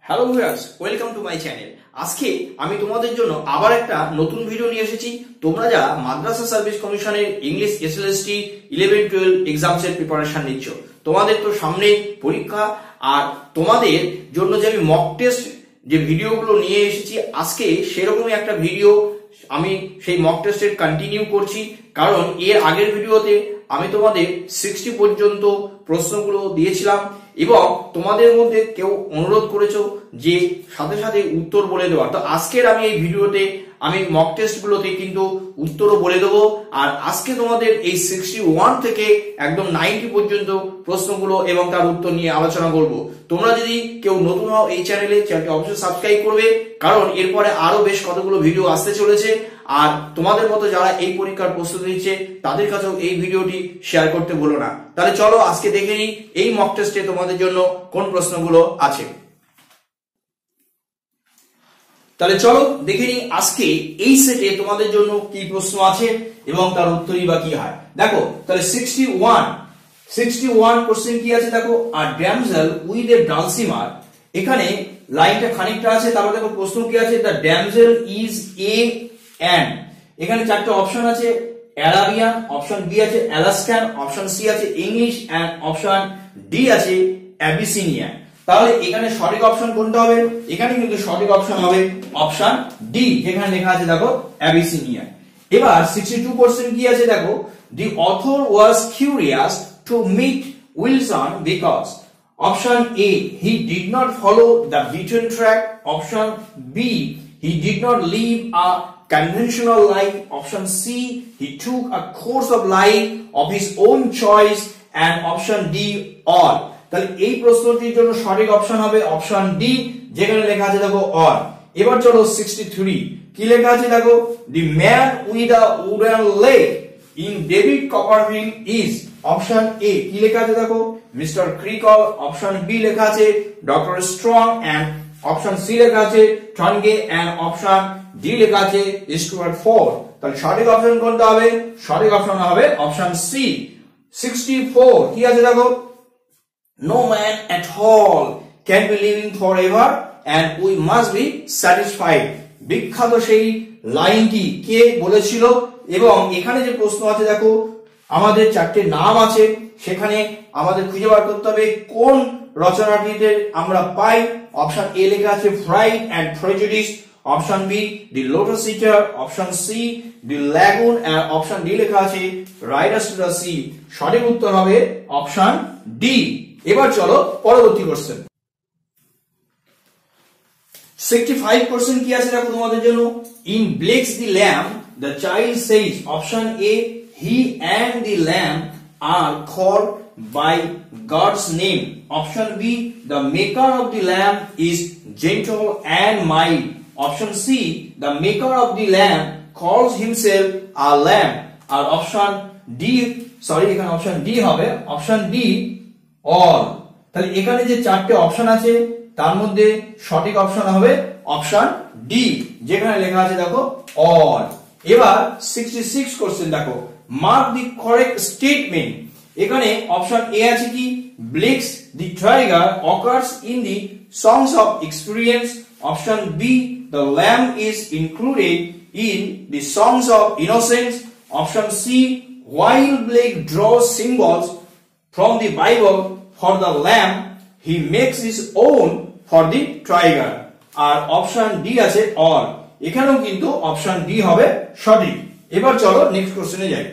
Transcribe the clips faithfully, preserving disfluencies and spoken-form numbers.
Hello viewers, welcome to my channel. আজকে আমি তোমাদের জন্য আবার একটা নতুন ভিডিও নিয়ে এসেছি। তোমরা যারা মাদ্রাসা সার্ভিস কমিশনের English SLST eleven twelve exams এর প্রিপারেশন নিচ্ছ, তোমাদের তো সামনে পরীক্ষা, আর তোমাদের জন্য যে আমি মক টেস্ট যে ভিডিওগুলো নিয়ে এসেছি আজকে, সেরকমই একটা ভিডিও আমি সেই মক টেস্টের কন্টিনিউ করছি। কারণ এর আগের ভিডিওতে আমি তোমাদের সিক্সটি পর্যন্ত প্রশ্নগুলো দিয়েছিলাম এবং তোমাদের মধ্যে কেউ অনুরোধ করেছো যে সাথে সাথে উত্তর বলে দেওয়ার। তো আজকের আমি এই ভিডিওতে আমি মক টেস্ট গুলোতে কিন্তু উত্তরও বলে দেবো। আর আজকে তোমাদের এই সিক্সটি ওয়ান থেকে একদম নাইনটি পর্যন্ত প্রশ্নগুলো এবং তার উত্তর নিয়ে আলোচনা করব। তোমরা যদি কেউ নতুন হও এই চ্যানেলে, চ্যানেলটি অবশ্যই সাবস্ক্রাইব করবে, কারণ এরপরে আরো বেশ কতগুলো ভিডিও আসতে চলেছে। আর তোমাদের মতো যারা এই পরীক্ষার প্রস্তুতি নিচ্ছে তাদের কাছেও এই ভিডিওটি শেয়ার করতে ভুলো না। তাহলে চলো আজকে দেখে নিই এই মক টেস্টে তোমাদের জন্য কোন প্রশ্নগুলো আছে। তাহলে চলো দেখে নিই আজকে এই সেটে তোমাদের জন্য কি প্রশ্ন আছে এবং তার উত্তরই বা কি হয়। দেখো তাহলে sixty one sixty one question কি আছে দেখো, আর ড্যামজেল উইথ এ ডালসিমার। এখানে লাইনটা খানিকটা আছে, তারপর দেখো প্রশ্ন কি আছে, the damsel is a and. এখানে চারটে অপশন আছে, অ্যারাবিয়ান, অপশন বি আছে অ্যালাস্কান, অপশন সি আছে ইংলিশ এন্ড অপশন ডি আছে অ্যাবিসিনিয়ান। তাহলে এখানে সঠিক অপশন কোনটা হবে? এখানে কিন্তু সঠিক অপশন হবে অপশন ডি, যেখানে লেখা আছে দেখো অ্যাবিসিনিয়ান। এবার সিক্সটি টু পার্সেন্ট কি আছে দেখো, the author was curious to meet Wilson because. Option A, he did not follow the beaten track. Option B, he did not live a conventional life. Option C, he took a course of life of his own choice. And option D, all. তাহলে এই প্রশ্নটির জন্য সঠিক option হবে option D, যেখানে লেখা আছে দেখো all। এবার চলো সিক্সটি থ্রি, কি লেখা আছে দেখো, the man with a wooden leg in David Copperfield is। Option A কি লেখা আছে দেখো, মিস্টার ক্রিকল। অপশন বি লেখা আছে doctor strong and option C লেখা আছে টনগে এন্ড অপশন ডি লেখা আছে স্টুয়ার্ট ফোর্ড। তাহলে সঠিক অপশন কোনটা হবে? সঠিক অপশন হবে অপশন সি। সিক্সটি ফোর কি আছে দেখো, no man at all can be living forever and we must be satisfied. বিখ্যাত সেই লাইনটি কে বলেছিল? এবং এখানে যে প্রশ্ন আছে দেখো, আমাদের চারটে নাম আছে, সেখানে আমাদের খুঁজে বার করতে হবে কোন রচনাটিতে আমরা পাই। অপশন এ লেখা আছে pride and prejudice. Option B, the lotus eater. Option C, the lagoon and option D লেখা আছে রাইডার্স টু দ্য সি। সঠিক উত্তর হবে অপশন ডি। এবার চলো পরবর্তী কোশ্চেন। সিক্সটি ফাইভ পার্সেন্ট কি আছে দেখো তোমাদের জন্য, in Blake's the lamp the child says. Option A, he and the lamp are called by God's name. Option B, the maker of the lamp is gentle and mild. Option C, the maker of the lamp calls himself a lamb. আর option D, sorry এখানে option D হবে option D, all. তাহলে এখানে যে চারটে option আছে তার মধ্যে সঠিক অপশন হবে অপশন ডি, যেখানে লেখা আছে দেখো all. এবার সিক্সটি সিক্স কোশ্চেন দেখো, মার্ক দি কারেক্ট স্টেটমেন্ট। এখানে অপশন এ আছে কি, Blake's the tiger occurs in the songs of experience. Option B, the lamb is included in the songs of innocence. Option C, while Blake draws symbols from the Bible for the lamb, he makes his own for the tiger. আর option D আছে all। এখানেও কিন্তু option D হবে সঠিক। এবার চলো next কোশ্চেনে যাই।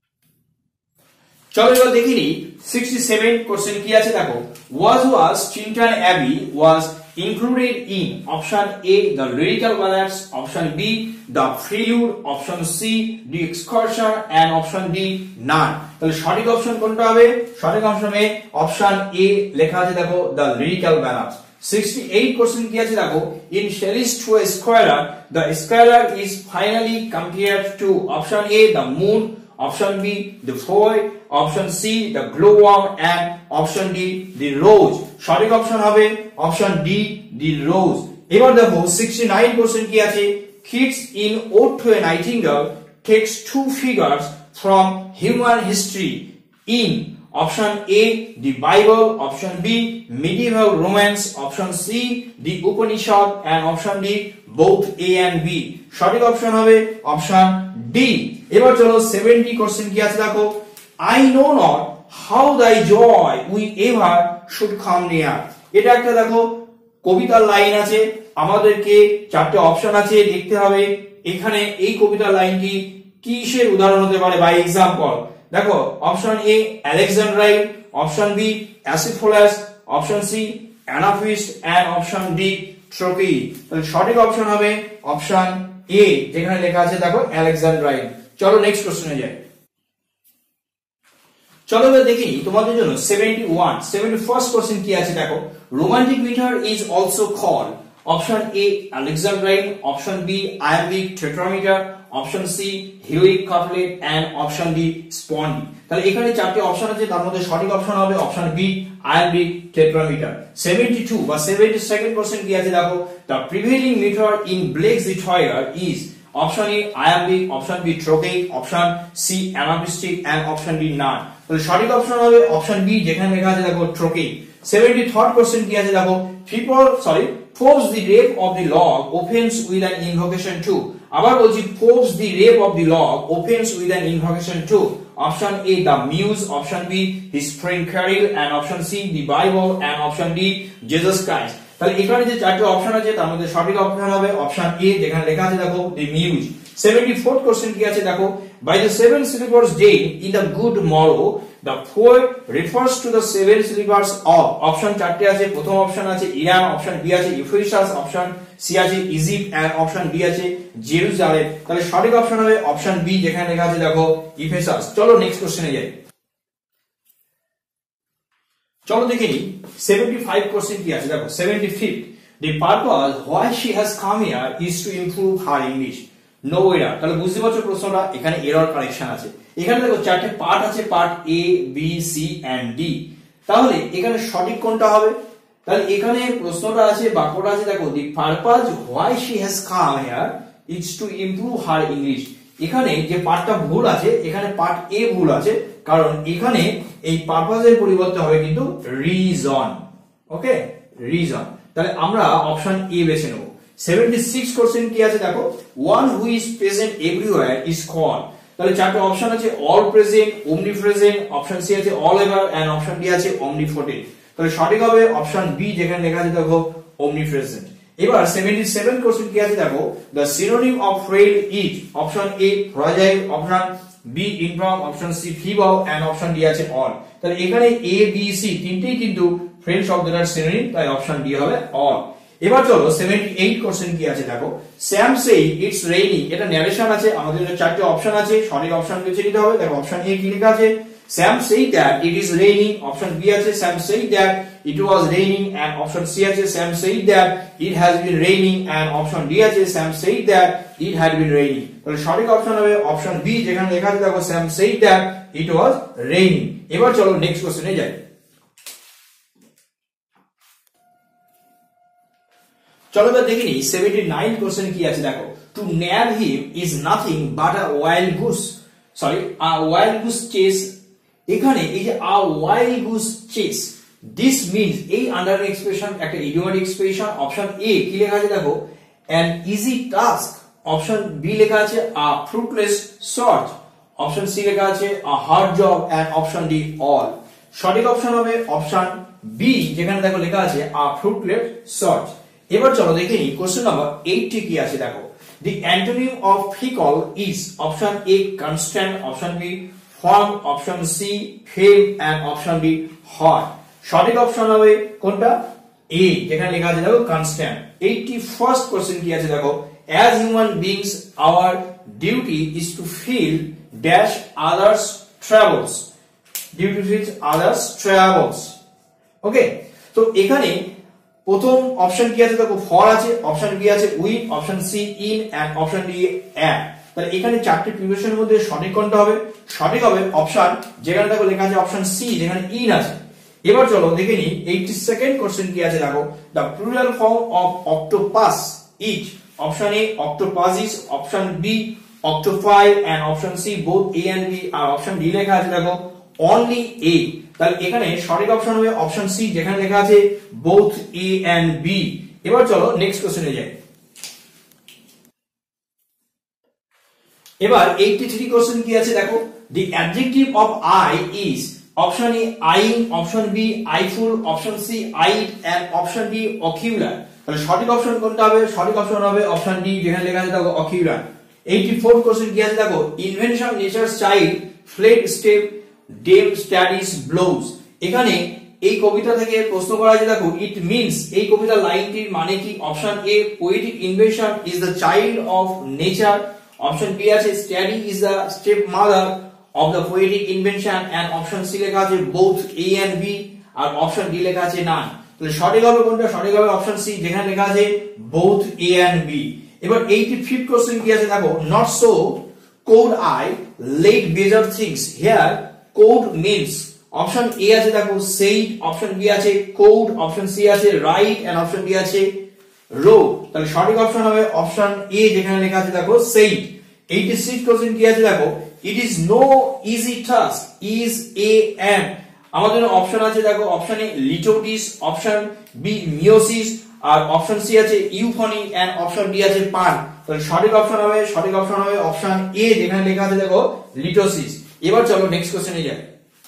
চলো এবার দেখি নি সিক্সটি সেভেন কোশ্চেন কি আছে দেখো, was was Chinton Abbey was included in option A, the lyrical ballads, option B, the prelude, option C, the excursion and option D, none. তাহলে সঠিক অপশন কোনটা হবে? সঠিক অপশন এ অপশন এ লেখা আছে দেখো the lyrical ballads। Sixty eight question কি আছে দেখো, in Shelley's to a scalar, the scalar is finally compared to option A, the moon, option B, the void, option C, the glowworm and option D, the rose। সঠিক option হবে option D, the rose। এবার দেখো sixty nine percent কি আছে, Keats in Ode to a Nightingale takes two figures from human history in option A the Bible, option B medieval romance, option C the Upanishad and option D both A and B। সঠিক option হবে option D. এবার চলো seventy question কি আছে দেখো, I know not how thy joy we ever should come near। এটা একটা দেখো কবিতার লাইন আছে, আমাদেরকে চারটে অপশন আছে দেখতে হবে এখানে এই কবিতার লাইনটি কিসের উদাহরণ হতে পারে বাই এক্সাম্পল। দেখো option A alexandrine, option B acephalous, option C anapaest and option D trochee. তাহলে সঠিক অপশন হবে অপশন এ, যেখানে লেখা আছে দেখো আলেকজান্ড্রাইন। চলো নেক্সট কোশ্চেনে যাই। চলো এবার দেখি তোমাদের জন্য seventy one seventy first question কি আছে দেখো, romantic metre is also called. Option A alexandrine, option B iambic tetrameter, option C heroic couplet and option D spondee. তাহলে এখানে চারটি অপশন আছে, তার মধ্যে সঠিক অপশন হবে option B iambic tetrameter. Seventy two বা সেভেন্টি সেকেন্ড কোশ্চেন কি আছে দেখো, the prevailing metre in Blake the tyger is. Option A iambic, option B trochaic, option C anapaestic and option D none. তাহলে সঠিক option হবে option B, যেখানে লেখা আছে দেখো ট্রোকেইক। সেভেন্টি থার্ড কোশ্চেন কি আছে দেখো, people sorry force the rape of the log opens with an invocation to। আবার বলছি force the rape of the log opens with an invocation to। Option A the muse, option B his spring carol and option C the bible and option D Jesus Christ। তাহলে এখানে যে চারটি option আছে তার মধ্যে সঠিক option হবে option A, যেখানে লেখা আছে দেখো the muse। Seventy fourth question কি আছে দেখো, by the seven sleepers day in the good morrow the poet refers to the seven sleepers of। Option চারটি আছে, প্রথম অপশন আছে ইরান, অপশন বি আছে ইফেসাস, অপশন সি আছে ইজিপ্ট এন্ড অপশন ডি আছে জেরুজালেম। তাহলে সঠিক অপশন হবে অপশন বি, যেখানে লেখা আছে দেখো ইফেসাস। চলো নেক্সট কোশ্চেনে যাই। চলো দেখে নি সেভেন্টি ফাইভ কোশ্চেন কি আছে দেখো, seventy fifth the purpose why she has come here is to improve her English। No error. তাহলে বুঝতে পারছো প্রশ্নটা, এখানে এরর কারেকশন আছে। এখানে দেখো চারটে পার্ট আছে, part A B C and D. তাহলে এখানে সঠিক কোনটা হবে? তাহলে এখানে প্রশ্নটা আছে, বাক্যটা আছে দেখো, the purpose why she has come here is to improve her English। এখানে যে পার্টটা ভুল আছে, এখানে পার্ট এ ভুল আছে, কারণ এখানে এই পারপাজের পরিবর্তে হবে কিন্তু রিজন। ওকে, রিজন। তাহলে আমরা অপশন এ বেছে নেব। সেভেন্টি সিক্স কোশ্চেন কি আছে দেখো, one who is present everywhere is called. তাহলে চারটি অপশন আছে, all present, omnipresent, option C আছে all ever and option D আছে অমনিপটেন্ট। তাহলে সঠিক হবে অপশন বি, যেখানে লেখা আছে দেখো ওমনি প্রেজেন্ট। এবার সেভেন্টি সেভেন কোশ্চেন কি আছে দেখো, the synonym of frail is. Option A fragile, option B inform, option C feeble and option D আছে অল। তাহলে এখানে এ বি সি তিনটেই কিন্তু ফ্রেইল শব্দটার সিনোনিম, তাই অপশন ডি হবে অল। এবার চলো সেভেন্টি এইট কোশ্চেন কি আছে দেখো, স্যাম সেই ইটস রেইনিং। এটা ন্যারেশন আছে, আমাদের জন্য চারটি অপশন আছে, সঠিক অপশন বেছে নিতে হবে। দেখো অপশন এ কি লেখা আছে, Sam says that it is raining, option B আছে Sam says that it was raining and option C আছে Sam says that it has been raining and option D আছে Sam says that it had been raining. তাহলে সঠিক option হবে option B, যেখানে লেখা আছে দেখো Sam says that it was raining. এবার চলো নেক্সট কোশ্চেনে যাই। চলো এবার দেখে নিই সেভেন্টি নাইন কোশ্চেন কি আছে দেখো, to nab him is nothing but a wild goose sorry a wild goose chase। এখানে এই যে a wild goose chase, this means এই আন্ডার এক্সপ্রেশন একটা ইডিওমেটিক এক্সপ্রেশন। অপশন এ কি লেখা আছে দেখো, an easy task, option B লেখা আছে a fruitless search, option C লেখা আছে a hard job and option D all। সঠিক অপশন হবে অপশন বি, যেখানে দেখো লেখা আছে a fruitless search। এবার চলো দেখে নিই কোশ্চেন নাম্বার এইটটি কি আছে দেখো, the antonym of fickle is। Option A constant, option B firm, option C fame and option D hot. সঠিক অপশন হবে কোনটা, এ, যেখানে লেখা আছে দেখো কনস্ট্যান্ট। এইটটি ফার্স্ট কোশ্চেন কি আছে দেখো, as human beings our duty is to feel dash others travels, duty to feel others travels। ওকে, তো এখানে প্রথম অপশন কি আছে দেখো, ফর আছে, অপশন বি আছে with, option C in and option D at. তাহলে এখানে চারটি প্রিপোজিশনের মধ্যে সঠিক কোনটা হবে, সঠিক হবে অপশন, যেখানে দেখো লেখা আছে অপশন সি, যেখানে ইন আছে। এবার চলো দেখে নিই এইটটি সেকেন্ড কোশ্চেন কি আছে দেখো, the plural form of octopus is. Option A octopuses, option B octopi and option C both A and B, আর অপশন ডি লেখা আছে দেখো অনলি এ। তাহলে এখানে সঠিক অপশন হবে অপশন সি, যেখানে লেখা আছে বোথ এ এন্ড বি। এবার চলো নেক্সট কোশ্চেনে যাই। এবার eighty-three কোশ্চেন কি আছে দেখো, the adjective of eye is option A eyeing, option B eyeful, option C eyed and option D ocular। তাহলে সঠিক অপশন কোনটা হবে? সঠিক অপশন হবে অপশন ডি, যেখানে লেখা আছে দেখো ocular। eighty-four কোশ্চেন কি আছে দেখো, invention nature's child fled step dame studies blows। এখানে এই কবিতা থেকে প্রশ্ন করা আছে দেখো, ইট মিন্স এই কবিতার লাইনটির মানে কি? Option A poetic invention is the child of nature, option B আছে study is the step mother of the poetic invention, and option C লেখা আছে বোথ এ এন্ড বি, আর অপশন ডি লেখা আছে নান। তাহলে সঠিক হবে কোনটা? সঠিক হবে অপশন সি, যেখানে লেখা আছে বোথ এ এন্ড বি। এবার eighty-fifth কোশ্চেন কি আছে দেখো, not so quoth I let baser things here quoth means. Option A আছে দেখো সেইড, অপশন বি আছে কোড, অপশন সি আছে রাইট এন্ড অপশন ডি আছে রো। তাহলে সঠিক অপশন হবে অপশন এ, যেখানে লেখা আছে দেখো সেইড। eighty-six কোশ্চেন কি আছে দেখো, it is no easy task is a um. আমাদের অপশন আছে দেখো, option A litotes, option B meiosis, আর অপশন সি আছে ইউফনি এন্ড অপশন ডি আছে পান। তাহলে সঠিক অপশন হবে সঠিক অপশন হবে অপশন এ, যেখানে লেখা আছে দেখো লিটোসিস। এবার চলো নেক্সট কোশ্চেনে যাই।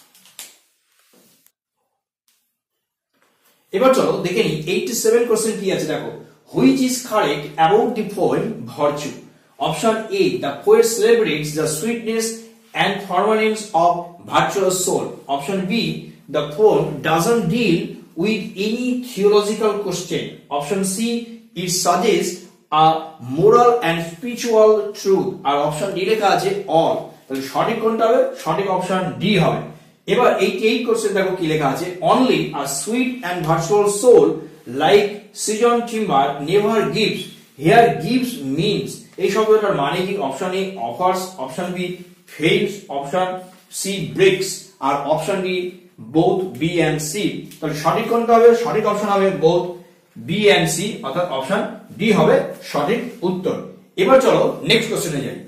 এবার চলো দেখে নি eighty-seven কোশ্চেন কি আছে দেখো, which is correct about the poem virtue? Option A, the poet celebrates the sweetness and permanence of virtuous soul. Option B, the poem doesn't deal with any theological question. Option C, it suggests a moral and spiritual truth. আর option D লেখা আছে all। তাহলে সঠিক কোনটা হবে? সঠিক option D হবে। এবার eighty-eight কোশ্চেন দেখো কি লেখা আছে, only a sweet and virtual soul like Sijon Timber never gives. Here gives means এই শব্দটার মানে কি? Option A offers, option B fails, option C brakes, আর option D both B and C. তাহলে সঠিক কোনটা হবে? সঠিক অপশন হবে বোথ বি এন্ড সি, অর্থাৎ অপশন ডি হবে সঠিক উত্তর। এবার চলো নেক্সট কোশ্চেনে যাই।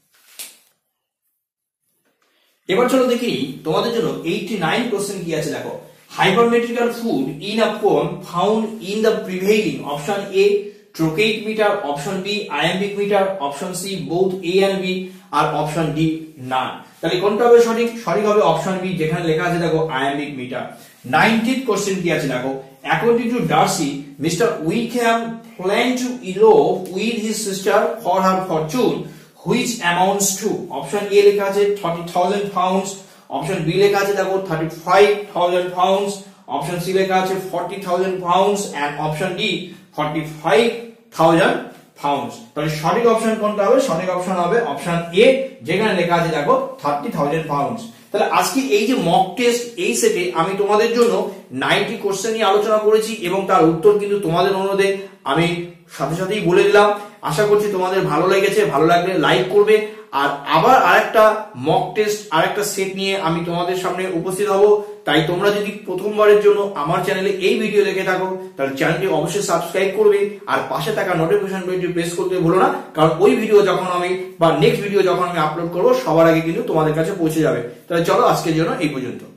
এবার চলো দেখি তোমাদের জন্য eighty-nine কোশ্চেন কি আছে দেখো, hypermetrical food in a poem found in the prevailing. Option A trochaic meter, option B iambic meter, option C both A and B, আর অপশন ডি none। তাহলে কোনটা হবে সঠিক? সঠিক হবে অপশন বি, যেখানে লেখা আছে দেখো iambic meter। ninetieth কোশ্চেন কি আছে দেখো, according to Darcy, Mister Wickham planned to elope with his sister for her fortune, which amounts to। Option A লেখা আছে thirty thousand pounds, option B লেখা আছে দেখো thirty-five thousand pounds, option C লেখা আছে forty thousand pounds, and option D forty-five thousand pounds। তাহলে সঠিক option কোনটা হবে? সঠিক অপশন হবে অপশন এ, যেখানে লেখা আছে দেখো thirty thousand pounds। তাহলে আজকে এই যে মক টেস্ট, এই সেটে আমি তোমাদের জন্য ninety কোশ্চেন নিয়ে আলোচনা করেছি, এবং তার উত্তর কিন্তু তোমাদের অনুরোধে আমি সাথে সাথেই বলে দিলাম। আশা করছি তোমাদের ভালো লেগেছে, ভালো লাগলে লাইক করবে। আর আবার আরেকটা মক টেস্ট আরেকটা সেট নিয়ে আমি তোমাদের সামনে উপস্থিত হব। তাই তোমরা যদি প্রথমবারের জন্য আমার চ্যানেলে এই ভিডিও দেখে থাকো, তাহলে চ্যানেলটি অবশ্যই সাবস্ক্রাইব করবে, আর পাশে থাকা নোটিফিকেশন বেলটি প্রেস করতে ভুলো না, কারণ ওই ভিডিও যখন আমি বা নেক্সট ভিডিও যখন আমি আপলোড করব সবার আগে কিন্তু তোমাদের কাছে পৌঁছে যাবে। তাহলে চলো আজকের জন্য এই পর্যন্ত।